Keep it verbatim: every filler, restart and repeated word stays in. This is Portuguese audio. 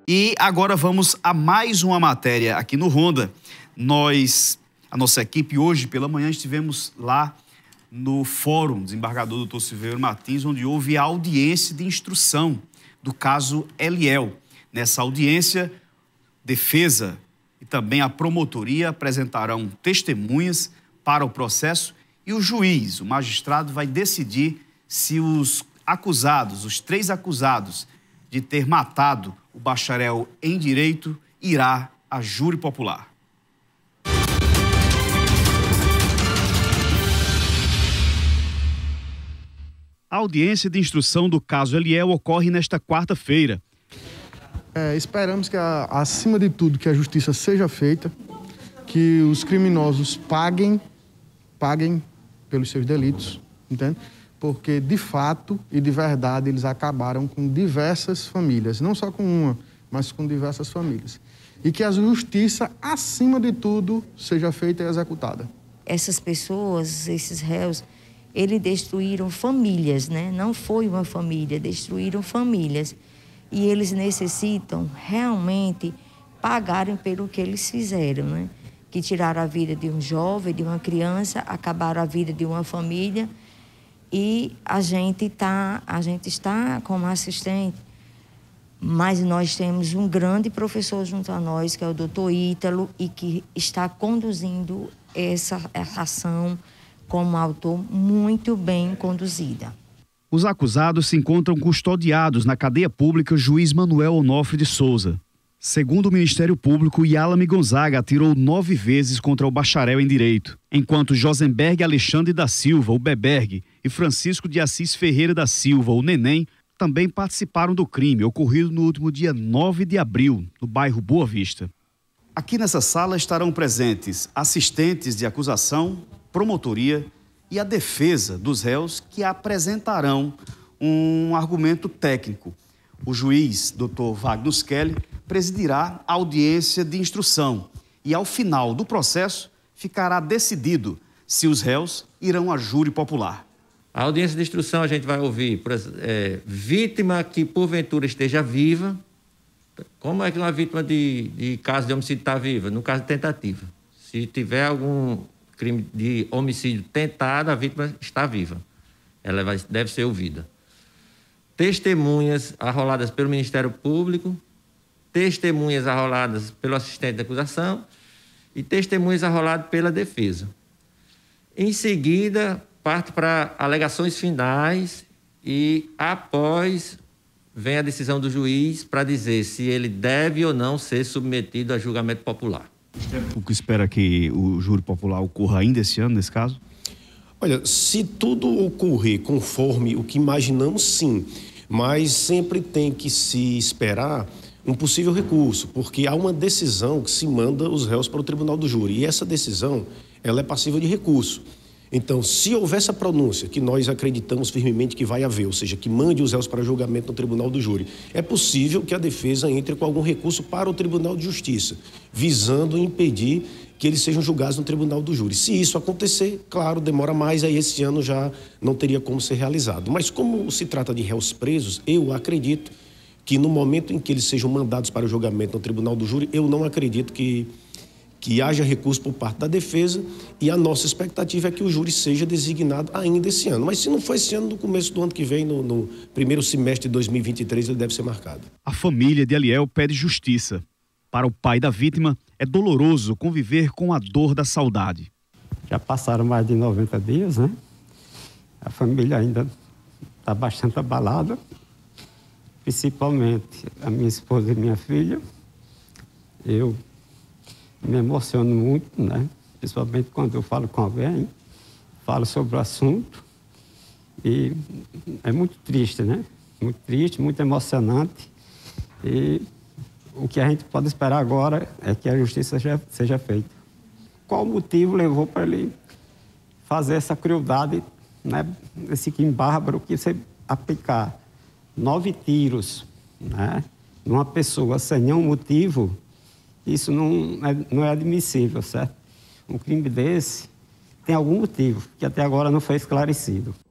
E agora vamos a mais uma matéria aqui no Ronda. Nós, a nossa equipe, hoje pela manhã estivemos lá no Fórum Desembargador doutor Silveiro Martins, onde houve a audiência de instrução do caso Eliel. Nessa audiência, defesa e também a promotoria apresentarão testemunhas para o processo e o juiz, o magistrado, vai decidir se os acusados, os três acusados de ter matado o bacharel em Direito, irá a júri popular. A audiência de instrução do caso Eliel ocorre nesta quarta-feira. É, esperamos que, a, acima de tudo, que a justiça seja feita, que os criminosos paguem, paguem pelos seus delitos, entende? Porque, de fato e de verdade, eles acabaram com diversas famílias, não só com uma, mas com diversas famílias. E que a justiça, acima de tudo, seja feita e executada. Essas pessoas, esses réus, eles destruíram famílias, né? Não foi uma família, destruíram famílias. E eles necessitam realmente pagarem pelo que eles fizeram, né? Que tiraram a vida de um jovem, de uma criança, acabaram a vida de uma família. E a gente, tá, a gente está como assistente, mas nós temos um grande professor junto a nós, que é o doutor Ítalo, e que está conduzindo essa, essa ação como autor muito bem conduzida. Os acusados se encontram custodiados na cadeia pública Juiz Manuel Onofre de Souza. Segundo o Ministério Público, Yalame Gonzaga atirou nove vezes contra o bacharel em Direito, enquanto Josenberg Alexandre da Silva, o Beberg, e Francisco de Assis Ferreira da Silva, o Neném, também participaram do crime ocorrido no último dia nove de abril, no bairro Boa Vista. Aqui nessa sala estarão presentes assistentes de acusação, promotoria e a defesa dos réus, que apresentarão um argumento técnico. O juiz, doutor Wagner Kelly, presidirá a audiência de instrução e, ao final do processo, ficará decidido se os réus irão a júri popular. A audiência de instrução a gente vai ouvir é, vítima que porventura esteja viva. Como é que uma vítima de, de caso de homicídio está viva? No caso de tentativa. Se tiver algum crime de homicídio tentado, a vítima está viva. Ela vai, deve ser ouvida. Testemunhas arroladas pelo Ministério Público, testemunhas arroladas pelo assistente de acusação e testemunhas arroladas pela defesa. Em seguida, parte para alegações finais e, após, vem a decisão do juiz para dizer se ele deve ou não ser submetido a julgamento popular. O que espera que o júri popular ocorra ainda esse ano, nesse caso? Olha, se tudo ocorrer conforme o que imaginamos, sim. Mas sempre tem que se esperar um possível recurso, porque há uma decisão que se manda os réus para o tribunal do júri. E essa decisão, ela é passível de recurso. Então, se houver essa pronúncia, que nós acreditamos firmemente que vai haver, ou seja, que mande os réus para julgamento no tribunal do júri, é possível que a defesa entre com algum recurso para o Tribunal de Justiça, visando impedir que eles sejam julgados no tribunal do júri. Se isso acontecer, claro, demora mais, aí esse ano já não teria como ser realizado. Mas como se trata de réus presos, eu acredito que no momento em que eles sejam mandados para o julgamento no tribunal do júri, eu não acredito que, que haja recurso por parte da defesa, e a nossa expectativa é que o júri seja designado ainda esse ano. Mas se não for esse ano, no começo do ano que vem, no, no primeiro semestre de dois mil e vinte e três, ele deve ser marcado. A família de Eliel pede justiça. Para o pai da vítima, é doloroso conviver com a dor da saudade. Já passaram mais de noventa dias, né? A família ainda está bastante abalada, principalmente a minha esposa e minha filha. Eu me emociono muito, né? Principalmente quando eu falo com alguém, falo sobre o assunto. E é muito triste, né? Muito triste, muito emocionante. E o que a gente pode esperar agora é que a justiça seja, seja feita. Qual o motivo levou para ele fazer essa crueldade, né? Esse crime bárbaro que você aplicar nove tiros, né? Numa pessoa sem nenhum motivo, isso não é, não é admissível, certo? Um crime desse tem algum motivo que até agora não foi esclarecido.